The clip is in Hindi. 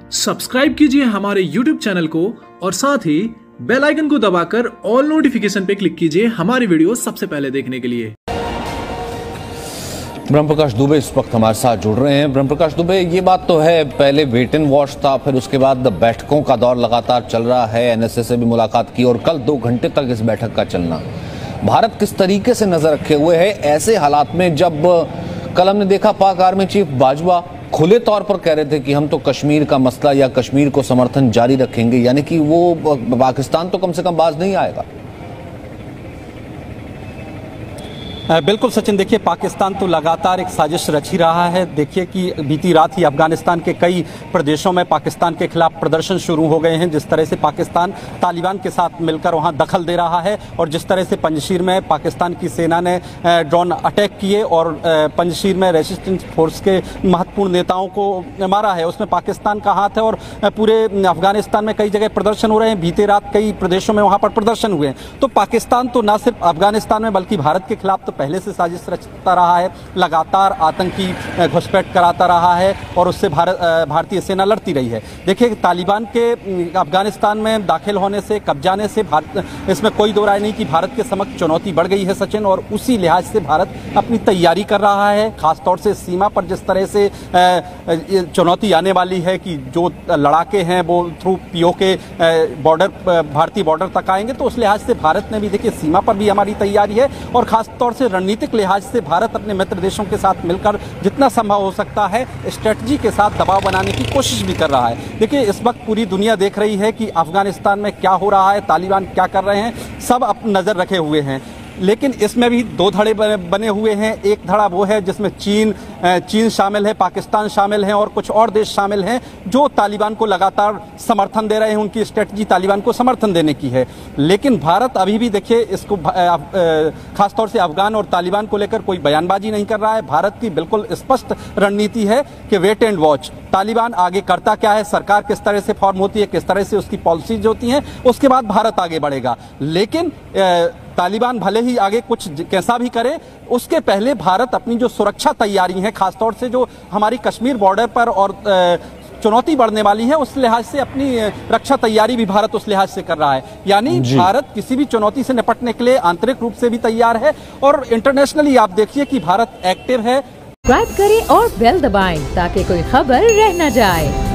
सब्सक्राइब कीजिए हमारे YouTube चैनल को और साथ ही बेल आइकन को दबाकर ऑल नोटिफिकेशन पे क्लिक कीजिए हमारी वीडियो सबसे पहले देखने के लिए। ब्रह्मप्रकाश दुबे इस वक्त हमारे साथ जुड़ रहे हैं। ब्रह्मप्रकाश दुबे, ये बात तो है, पहले वेट एंड वॉच था, फिर उसके बाद बैठकों का दौर लगातार चल रहा है। एनएसए से भी मुलाकात की और कल 2 घंटे तक इस बैठक का चलना। भारत किस तरीके से नजर रखे हुए है ऐसे हालात में, जब कल हमने देखा पाक आर्मी चीफ बाजवा खुले तौर पर कह रहे थे कि हम तो कश्मीर का मसला या कश्मीर को समर्थन जारी रखेंगे, यानी कि वो पाकिस्तान तो कम से कम बाज नहीं आएगा। बिल्कुल सचिन, देखिए पाकिस्तान तो लगातार एक साजिश रच ही रहा है। देखिए कि बीती रात ही अफगानिस्तान के कई प्रदेशों में पाकिस्तान के खिलाफ प्रदर्शन शुरू हो गए हैं। जिस तरह से पाकिस्तान तालिबान के साथ मिलकर वहां दखल दे रहा है और जिस तरह से पंजशीर में पाकिस्तान की सेना ने ड्रोन अटैक किए और पंजशीर में रेजिस्टेंस फोर्स के महत्वपूर्ण नेताओं को मारा है, उसमें पाकिस्तान का हाथ है। और पूरे अफगानिस्तान में कई जगह प्रदर्शन हो रहे हैं। बीते रात कई प्रदेशों में वहां पर प्रदर्शन हुए हैं। तो पाकिस्तान तो न सिर्फ अफगानिस्तान में बल्कि भारत के खिलाफ तो पहले से साजिश रचता रहा है, लगातार आतंकी घुसपैठ कराता रहा है और उससे भारतीय सेना लड़ती रही है। देखिए तालिबान के अफगानिस्तान में दाखिल होने से, कब्जाने से इसमें कोई दो राय नहीं कि भारत के समक्ष चुनौती बढ़ गई है सचिन, और उसी लिहाज से भारत अपनी तैयारी कर रहा है। खासतौर से सीमा पर जिस तरह से चुनौती आने वाली है कि जो लड़ाके हैं वो थ्रू पीओके बॉर्डर, भारतीय बॉर्डर तक आएंगे, तो उस लिहाज से भारत ने भी, देखिए सीमा पर भी हमारी तैयारी है और खासतौर से रणनीतिक लिहाज से भारत अपने मित्र देशों के साथ मिलकर जितना संभव हो सकता है स्ट्रेटजी के साथ दबाव बनाने की कोशिश भी कर रहा है। देखिए इस वक्त पूरी दुनिया देख रही है कि अफगानिस्तान में क्या हो रहा है, तालिबान क्या कर रहे हैं, सब अपनी नजर रखे हुए हैं। लेकिन इसमें भी 2 धड़े बने हुए हैं। एक धड़ा वो है जिसमें चीन शामिल है, पाकिस्तान शामिल है और कुछ और देश शामिल हैं जो तालिबान को लगातार समर्थन दे रहे हैं। उनकी स्ट्रेटजी तालिबान को समर्थन देने की है। लेकिन भारत अभी भी देखिए इसको खासतौर से अफगान और तालिबान को लेकर कोई बयानबाजी नहीं कर रहा है। भारत की बिल्कुल स्पष्ट रणनीति है कि वेट एंड वॉच। तालिबान आगे करता क्या है, सरकार किस तरह से फॉर्म होती है, किस तरह से उसकी पॉलिसीज होती हैं, उसके बाद भारत आगे बढ़ेगा। लेकिन तालिबान भले ही आगे कुछ कैसा भी करे, उसके पहले भारत अपनी जो सुरक्षा तैयारी है, खासतौर से जो हमारी कश्मीर बॉर्डर पर और चुनौती बढ़ने वाली है, उस लिहाज से अपनी रक्षा तैयारी भी भारत उस लिहाज से कर रहा है। यानी भारत किसी भी चुनौती से निपटने के लिए आंतरिक रूप से भी तैयार है और इंटरनेशनली आप देखिए कि भारत एक्टिव है। सब्सक्राइब करें और बेल दबाएं ताकि कोई खबर रह न जाए।